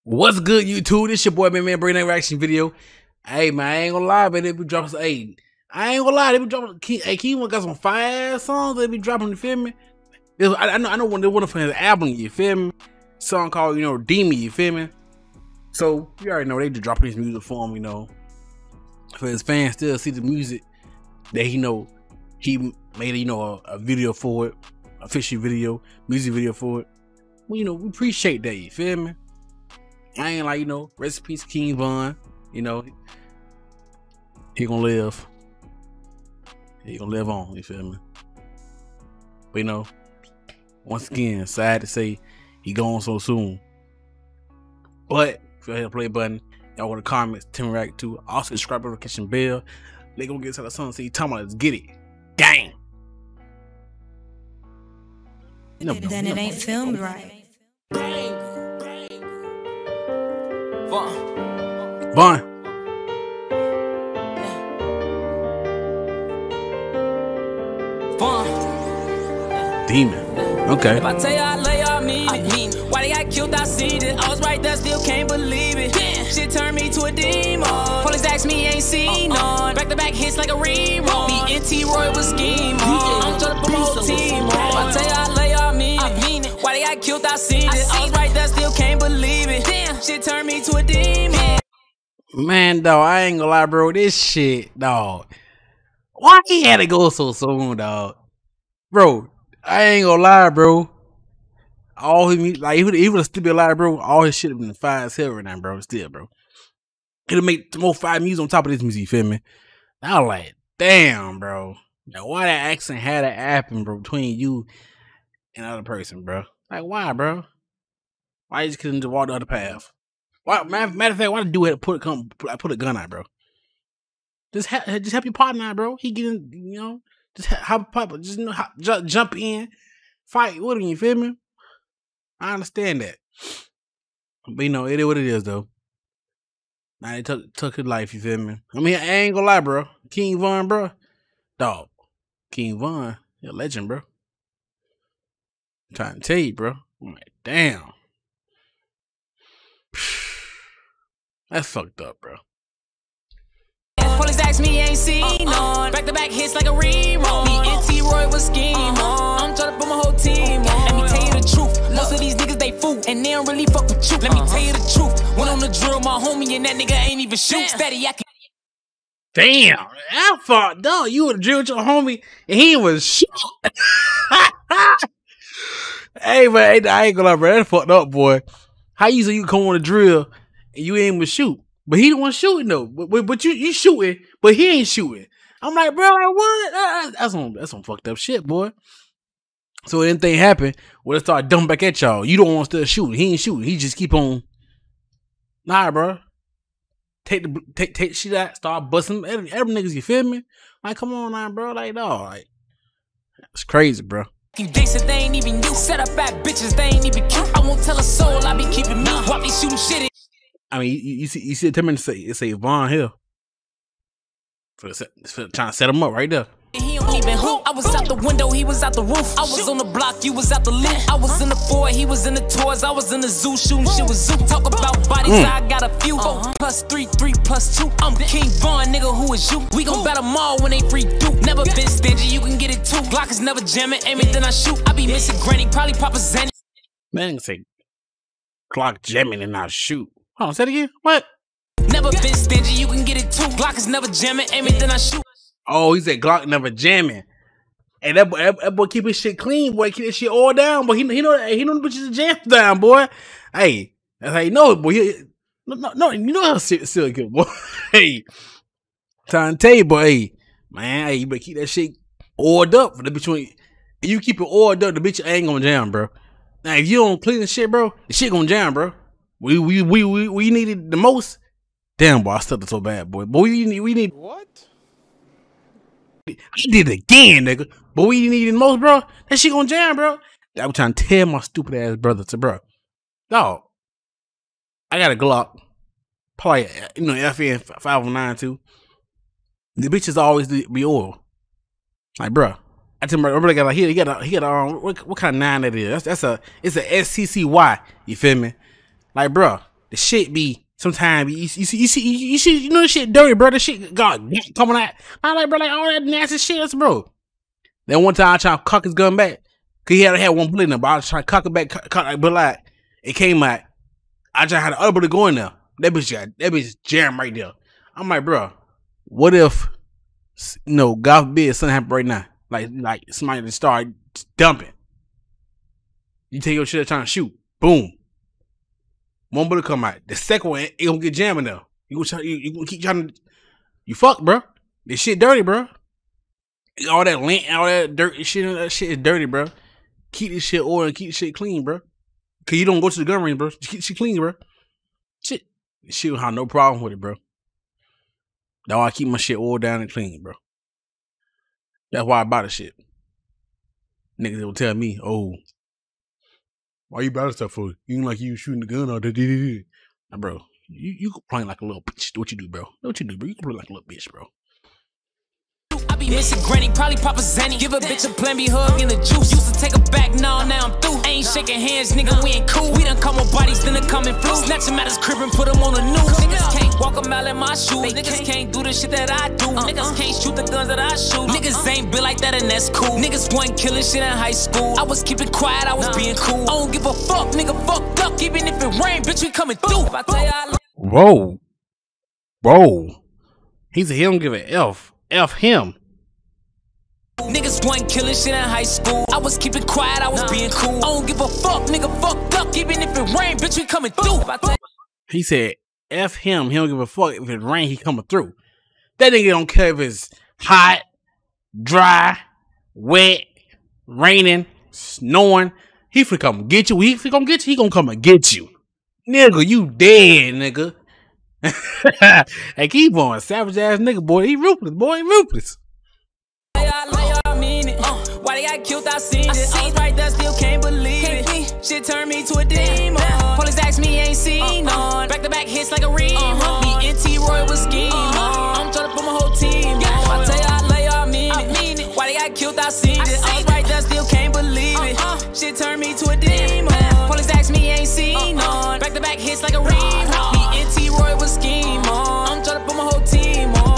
What's good, YouTube? This your boy, man, bringing that reaction video. Hey, man, I ain't gonna lie, man, they be dropping, hey, I ain't gonna lie, they be dropping, hey, King got some fire songs they be dropping, you feel me? I know when they want for his album, you feel me? Song called, Redeem Me, you feel me? So, you already know they just dropping his music for him, for his fans still see the music that he made, a video for it, official video, music video for it. Well, we appreciate that, you feel me? I ain't like, rest in peace, King Von. He gonna live. He gonna live on, you feel me? But once again, sad to say he gone so soon. But if you hit the play button, y'all want to comment, Tim too. Also subscribe, notification bell. They gonna get to the sun, see talking about let's get it. Gang. Then it ain't filmed right. Von. Demon. Okay. If I tell you I love you, I mean it. Why they got killed, I seen it. I was right there, still can't believe it. Damn. Shit turned me to a demon. Police asked me, ain't seen none. Back to back hits like a rerun. Me and T-Roy was scheming. I'm trying to put my whole team on. If I tell you I love you, I mean it. Why they got killed, I seen it. I was right there, still can't believe it. Damn. Shit turned me to a demon. Man, dog, I ain't gonna lie, bro. This shit, dog. Why he had to go so soon, dog? Bro, I ain't gonna lie, bro. All he he would still be alive, bro. All his shit have been fire as hell right now, bro. Still, bro. It'll make more fire music on top of this music, you feel me? I was like, damn, bro. Now, why that accident had to happen, bro, between you and the other person, bro? Like, why, bro? Why you just couldn't just walk the other path? Why, matter of fact, why the dude had to put a gun out, bro? Just help your partner out, bro. He getting, just help a partner. Just jump in, fight with him. You feel me? I understand that, but it is what it is, though. Now they took his life. You feel me? I mean, I ain't gonna lie, bro. King Von, bro, dog. King Von, you're a legend, bro. I'm trying to tell you, bro. I'm like, damn. That's fucked up, bro. Police asked me, ain't seen none. Back to back hits like a rerun. Me and T-Roy was scheming. I'm trying to put my whole team on. Let me tell you the truth. Most of these niggas, they fool, and they don't really fuck with you. Let me tell you the truth. Went on the drill, my homie, and that nigga ain't even shoot. Steady, I can. Damn, I thought, dog, you would drill with your homie, and he was shoot. Hey, man, I ain't gonna lie, bro. That fucked up, boy. How you come on the drill and you ain't even shoot? But he the one shooting though. But you shooting, but he ain't shooting. I'm like, bro, like what? That's some fucked up shit, boy. So anything happen, well, it start dumping back at y'all. You don't want to still shoot. He ain't shooting. He just keep on. Nah, bro. Take the shit out. Start busting every niggas. You feel me? Like, come on now, bro. Like, dog. Like, it's crazy, bro. You dicks that they ain't even you. Set up bad bitches, they ain't even cute. I won't tell a soul, I be keeping me. Why be shooting shit? I mean, you see the 10 minutes say Von Hill. For trying to set him up right there. He don't even hoop. I was out the window, he was out the roof. I was on the block, you was out the loop. I was in the Ford, he was in the tours. I was in the zoo shooting shit with zoo. Talk about bodies, I got a few. 4 + 3, 3 + 2. I'm King Von, nigga, who is you? We gon' battle them all when they free do. Never been stingy, you can get it too. Glock is never jamming, aim it, then I shoot. I be missing granny, probably Papa Zenny. Man, say Glock jamming and I shoot. Hold on, say it again. What? Never been stingy, you can get it too. Glock is never jamming, aim it, then I shoot. Oh, he said Glock never jamming. Hey, that boy keep his shit clean, boy. Keep his shit all down, boy. He know the bitches jams down, boy. Hey, that's how you know it, boy. No, you know how still good, boy. Hey, trying to tell you, boy. Hey, man, hey, you better keep that shit oiled up for the bitch. If you keep it oiled up, the bitch ain't gonna jam, bro. Now, if you don't clean the shit, bro, the shit gonna jam, bro. We needed the most. Damn, boy, I stuck it so bad, boy. Boy, we need what? I did it again, nigga. But we needed the most, bro. That shit gonna jam, bro. I was trying to tell my stupid ass brother to, bro, dog, I got a Glock, probably FN 509 too. The bitches always be oil. Like, bro, I tell my brother, got like he got what kind of 9 that is? It's a SCCY. You feel me? Like, bro, the shit be sometimes you see you know the shit dirty, bro. The shit got coming out. I like, bro, like all that nasty shit, that's bro. Then one time I tried to cock his gun back, cause he had one bullet in there, but I was trying to cock it back, but like it came out. I just had the other bullet go in there. That bitch jammed right there. I'm like, bro, what if God forbid something happen right now? Like somebody to start dumping. You take your shit trying to shoot. Boom. One bullet come out. The second one, it gonna get jamming though. You gonna keep trying to. You fucked, bro. This shit dirty, bro. All that lint, all that dirt shit, that shit is dirty, bro. Keep this shit oil and keep this shit clean, bro. Cause you don't go to the gun range, bro. Just keep this shit clean, bro. Shit don't have no problem with it, bro. That's why I keep my shit oiled down and clean, bro. That's why I buy the shit. Niggas will tell me, oh, why you buy this stuff for? You ain't like you shooting the gun out there. Now, bro, you complain like a little bitch. What you do, bro? What you do, bro? You complain like a little bitch, bro. I be missing granny, probably Papa Zenny. Give a bitch a plan B hug in the juice. Used to take her back, now I'm through. Ain't shaking hands, nigga, we ain't cool. We done come with bodies, then they come in flu. Snatch him out his crib and put him on the news. Niggas can't walk a mile in my shoes. Niggas can't do the shit that I do. Niggas can't shoot the guns that I shoot. Niggas ain't built like that and that's cool. Niggas wasn't killing shit in high school. I was keeping quiet, I was being cool. I don't give a fuck, nigga, fucked up. Even if it rain, bitch, we coming through. I tell you, Whoa. He said he don't give a F. F him. Niggas wasn't killing shit in high school. I was keeping quiet, I was being cool. I don't give a fuck, nigga, fucked up. Even if it rain, bitch, we coming through. He said, F him. He don't give a fuck if it rain, he coming through. That nigga don't care if it's hot, dry, wet, raining, snowing. He finna come get you. He finna come get you. He gonna come and get you. Nigga, you dead, nigga. Hey, keep on. Savage ass nigga, boy. He ruthless, boy. He ruthless. Why they got killed, I seen it. I was right there, still can't believe it. Shit turned me to a demon. Police asked me, ain't seen none. Back to back hits like a rerun. Me and T-Roy was scheming. I'm trying to put my whole team on. I tell you, I lay y'all mean it. Why they got killed, I seen it. I was right there, still can't believe it. Shit turned me to a demon. Police asked me, ain't seen none. Back to back hits like a rerun. Me and T-Roy was scheming. I'm trying to put my whole team on.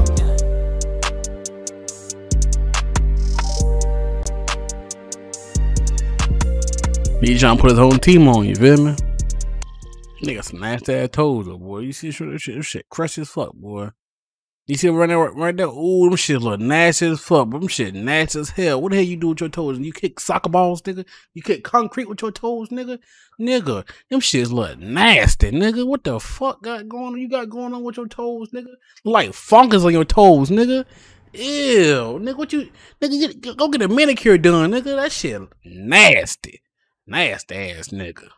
He trying to put his whole team on, you feel me? Nigga, some nasty ass toes, though, boy. You see this shit crusty as fuck, boy. You see right there? Ooh, them shit look nasty as fuck, but them shit nasty as hell. What the hell you do with your toes? You kick soccer balls, nigga? You kick concrete with your toes, nigga? Nigga, them shits look nasty, nigga. What the fuck you got going on with your toes, nigga? Like fungus on your toes, nigga. Ew, nigga, go get a manicure done, nigga. That shit nasty. Nasty ass nigga.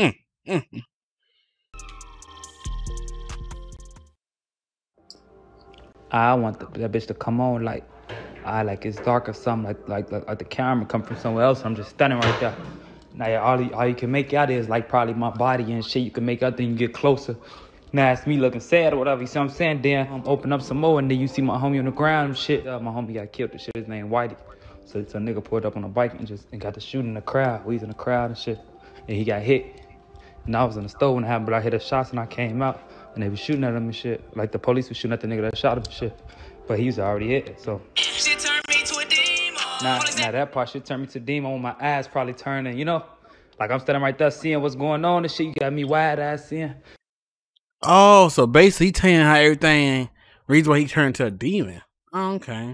I want that bitch to come on like it's dark or something, like the camera come from somewhere else. I'm just standing right there. Now all you can make out is like probably my body and shit. You can make out, then you get closer. Now it's me looking sad or whatever. You see what I'm saying? Then I'm open up some more, and then you see my homie on the ground and shit. My homie got killed. And shit, his name Whitey. So nigga pulled up on a bike and got to shoot in the crowd. We was in the crowd and shit, and he got hit. And I was in the store when it happened, but I hit the shots and I came out. And they was shooting at him and shit. Like the police was shooting at the nigga that shot him and shit. But he was already hit, so. Shit turned me to a demon. Now that part shit turned me to a demon when my eyes probably turning, you know? Like I'm standing right there seeing what's going on and shit. You got me wide eyes seeing. Oh, so basically he telling how everything, reason why he turned to a demon. Oh, okay.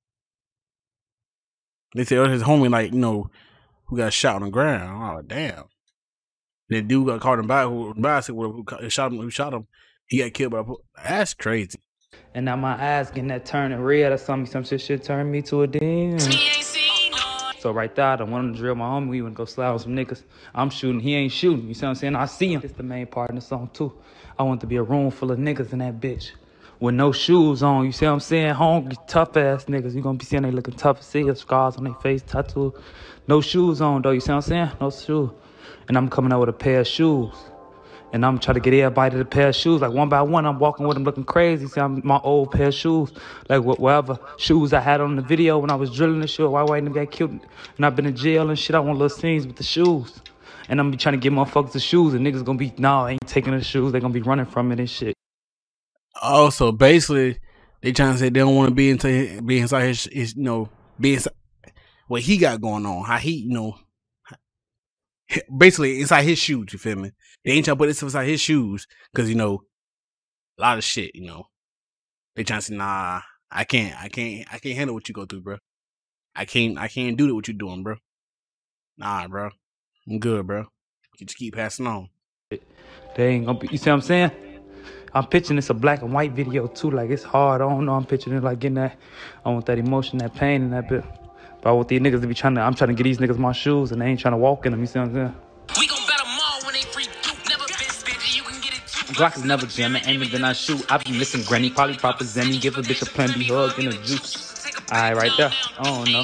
They said his homie, like, you know, who got shot on the ground. Oh, damn. The dude got caught in bicycle who shot him. He got killed by that's crazy. And now my eyes getting that turning red or something. Some shit turned me to a demon. So right there, I don't want to drill my homie. We want to go slide with some niggas. I'm shooting. He ain't shooting. You see what I'm saying? I see him. It's the main part in the song too. I want to be a room full of niggas in that bitch. With no shoes on. You see what I'm saying? Hungry, tough ass niggas. You gonna be seeing they looking tough as see scars on their face, tattoo. No shoes on though. You see what I'm saying? No shoes. And I'm coming out with a pair of shoes. And I'm trying to get everybody to the pair of shoes. Like one by one, I'm walking with them looking crazy. See, I'm my old pair of shoes. Like whatever shoes I had on the video when I was drilling the shit. Why White nigga got killed and I've been in jail and shit. I want little scenes with the shoes. And I'm gonna be trying to get motherfuckers the shoes, and niggas gonna be, no, I ain't taking the shoes. They gonna be running from it and shit. Oh, so basically, they trying to say they don't want to be inside his be inside what he got going on. How he, basically inside his shoes. You feel me? They ain't trying to put this inside his shoes because a lot of shit. They trying to say, nah, I can't handle what you go through, bro. I can't do that what you doing, bro. Nah, bro. I'm good, bro. You just keep passing on. They ain't gonna be, you see what I'm saying? I'm pitching this a black and white video too. Like, it's hard. I don't know. I'm pitching it like getting that. I want that emotion, that pain, and that bit. But I want these niggas to be I'm trying to get these niggas my shoes, and they ain't trying to walk in them. You see what I'm saying? We gon' bet 'em all when they free. Never been stingy, you can get it too. Glock is never jamming, aiming, then I shoot. I be missing granny, probably Papa Zenny. Give a bitch a plan, be hug, and a juice. Alright, right there. I don't know.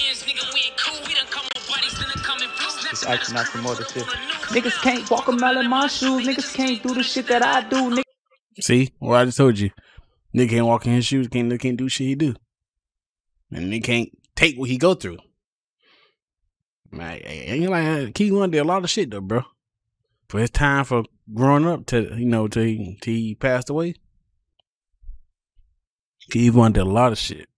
Just acting out some more of the shit. Niggas can't walk a mile in my shoes. Niggas can't do the shit that I do. See? Well, I just told you. Nigga can't walk in his shoes. Can't do shit he do. And they can't take what he go through. Man, ain't like King Von did a lot of shit though, bro. For his time for growing up till he passed away. King Von did a lot of shit.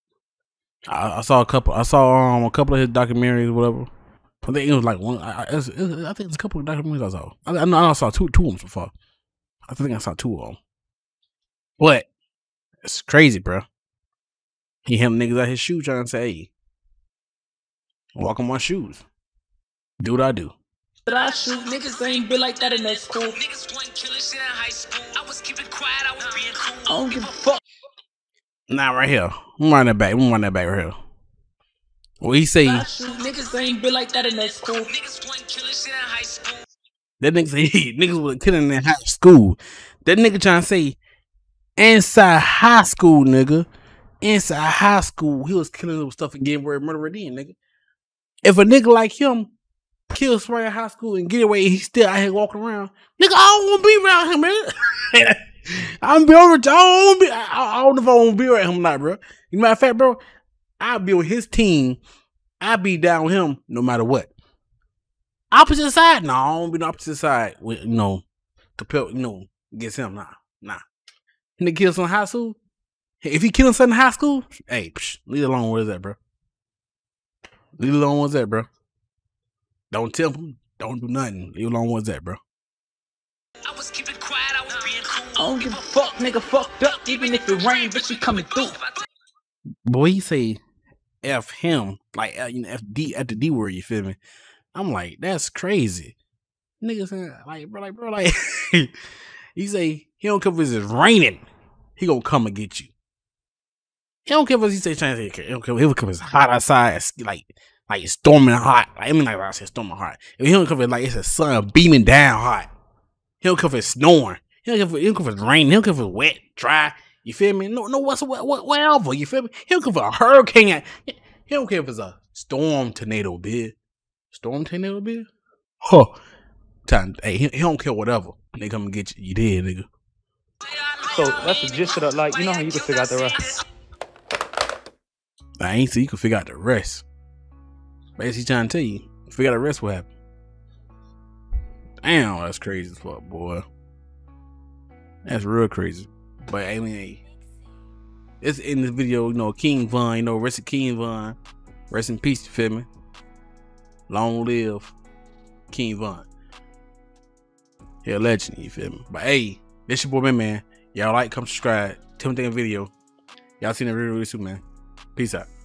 I saw a couple of his documentaries or whatever. I think it was like one. I think it's a couple of documentaries I saw. I know I saw two of them so far. I think I saw two of them. But it's crazy, bro. He him niggas out his shoes trying to say, hey, walk on my shoes. Do what I do. But I shoot niggas ain't been like that in that school. Niggas wasn't killing shit in high school. I was keeping quiet, I was being cool. I don't give a fuck. Nah, right here. I'm running that back. Right here. What he say? I shoot niggas ain't been like that in that school. Niggas wasn't killing shit in high school. That nigga say niggas was killing in high school. That nigga trying to say inside high school, nigga. Inside high school, he was killing little stuff and getting word murderer then, nigga. If a nigga like him kills somebody in high school and get away, he's still out here walking around. Nigga, I don't want to be around him, man. I'm be over. I don't know if I want to be around him or not, bro. Matter of fact, bro, I'll be on his team. I'll be down with him no matter what. Opposite side? No, I don't be on the opposite side with, compel, against him. Nah. Nigga kill some high school. If he killing something in high school, hey, leave it alone. Where's that, bro? Leave it alone. What's that, bro? Don't tell him. Don't do nothing. Leave it alone. What's that, bro? I was keeping quiet. I was being cool. I don't give a fuck, nigga. Fucked up. Even if it rain, bitch, you coming through. Boy, he say F him like F D at the D word. You feel me? I'm like, that's crazy. Niggas bro, he say he don't care if it's raining. He gonna come and get you. He don't care if he say trying to say, he don't care if it's hot outside, like it's storming hot. I said storming hot. If he don't care if it's like it's a sun beaming down hot. He don't care if it's snowing. He don't care if it's raining. He don't care if it's wet, dry. You feel me? No, whatever. You feel me? He don't care if it's a hurricane. He don't care if it's a storm tornado, bitch. Storm tornado, bitch? Huh. Hey, he don't care whatever. They come and get you. You did, nigga. So that's the gist of the, like, you know how you can figure out the rest. I ain't see you can figure out the rest. Basically trying to tell you, figure out the rest what happened. Damn, that's crazy as fuck, boy. That's real crazy. But I mean, hey, it's in this video, King Von, rest in King Von. Rest in peace, you feel me? Long live King Von. He a legend, you feel me? But hey, this your boy, man. Y'all like, come subscribe. Tell me the video. Y'all seen the video really soon, man. Peace out.